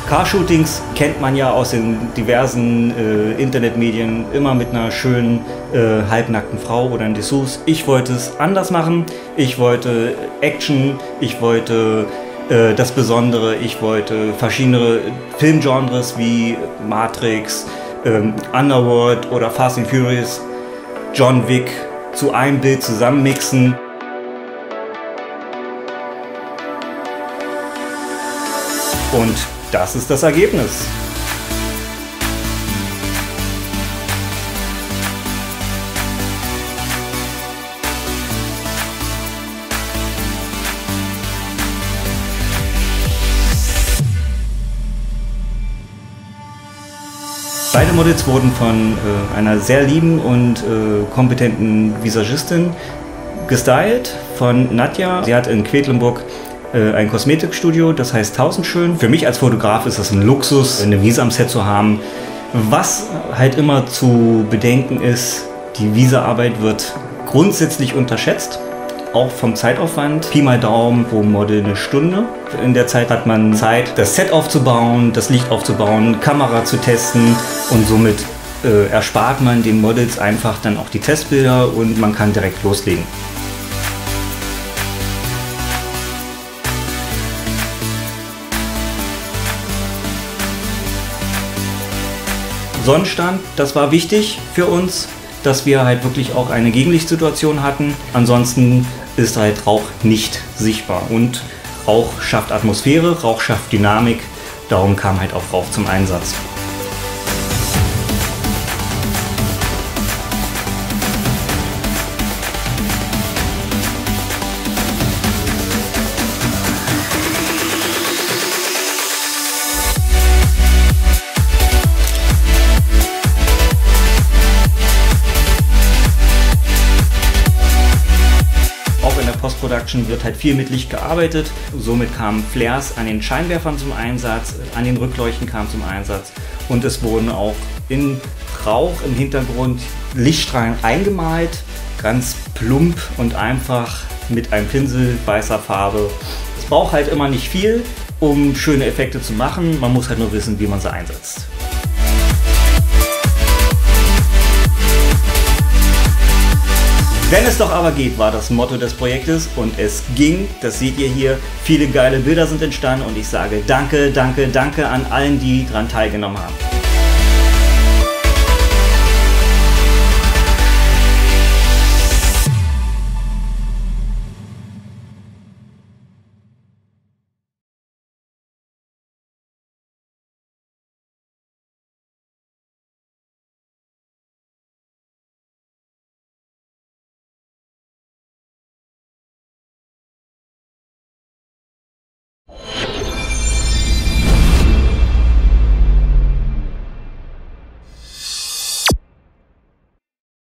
Carshootings kennt man ja aus den diversen Internetmedien immer mit einer schönen halbnackten Frau oder in Dessous. Ich wollte es anders machen. Ich wollte Action, ich wollte das Besondere, ich wollte verschiedene Filmgenres wie Matrix, Underworld oder Fast and Furious, John Wick zu einem Bild zusammenmixen. Und das ist das Ergebnis. Beide Models wurden von einer sehr lieben und kompetenten Visagistin gestylt, von Nadja. Sie hat in Quedlinburg ein Kosmetikstudio, das heißt Tausendschön. Für mich als Fotograf ist das ein Luxus, eine Visa am Set zu haben. Was halt immer zu bedenken ist, die Visa-Arbeit wird grundsätzlich unterschätzt, auch vom Zeitaufwand. Pi mal Daumen pro Model eine Stunde. In der Zeit hat man Zeit, das Set aufzubauen, das Licht aufzubauen, Kamera zu testen und somit erspart man den Models einfach dann auch die Testbilder und man kann direkt loslegen. Sonnenstand, das war wichtig für uns, dass wir halt wirklich auch eine Gegenlichtsituation hatten. Ansonsten ist halt Rauch nicht sichtbar und Rauch schafft Atmosphäre, Rauch schafft Dynamik, darum kam halt auch Rauch zum Einsatz. Post-Production wird halt viel mit Licht gearbeitet. Somit kamen Flares an den Scheinwerfern zum Einsatz, an den Rückleuchten kam zum Einsatz und es wurden auch in Rauch im Hintergrund Lichtstrahlen eingemalt, ganz plump und einfach mit einem Pinsel weißer Farbe. Es braucht halt immer nicht viel, um schöne Effekte zu machen. Man muss halt nur wissen, wie man sie einsetzt. Wenn es doch aber geht, war das Motto des Projektes und es ging, das seht ihr hier, viele geile Bilder sind entstanden und ich sage danke, danke, danke an allen, die daran teilgenommen haben.